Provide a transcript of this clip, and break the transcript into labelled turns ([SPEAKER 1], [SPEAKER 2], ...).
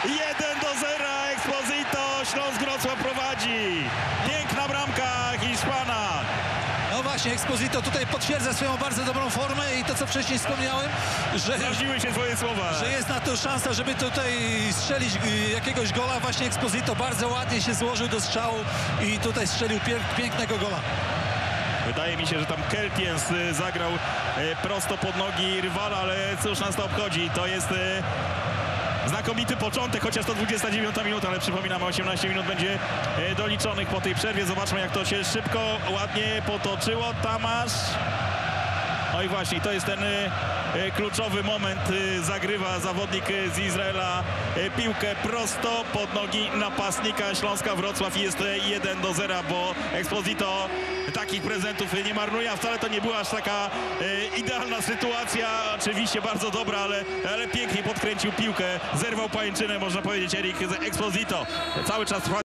[SPEAKER 1] 1-0 Exposito, Śląsk Wrocław prowadzi. Piękna bramka Hiszpana.
[SPEAKER 2] No właśnie, Exposito tutaj potwierdza swoją bardzo dobrą formę i to, co wcześniej wspomniałem, że
[SPEAKER 1] Sprawdziły się twoje słowa.
[SPEAKER 2] że jest na to szansa, żeby tutaj strzelić jakiegoś gola. Właśnie Exposito bardzo ładnie się złożył do strzału i tutaj strzelił pięknego gola.
[SPEAKER 1] Wydaje mi się, że tam Keltiens zagrał prosto pod nogi rywala, ale cóż nas to obchodzi. To jest znakomity początek, chociaż to 29 minuta, ale przypominamy, 18 minut będzie doliczonych po tej przerwie. Zobaczmy, jak to się szybko, ładnie potoczyło. Tamasz. No i właśnie, to jest ten kluczowy moment. Zagrywa zawodnik z Izraela piłkę prosto pod nogi napastnika Śląska Wrocław i jest 1-0, bo Exposito takich prezentów nie marnuje, a wcale to nie była aż taka idealna sytuacja. Oczywiście bardzo dobra, ale pięknie podkręcił piłkę. Zerwał pajęczynę, można powiedzieć, Erik Exposito. Cały czas trwa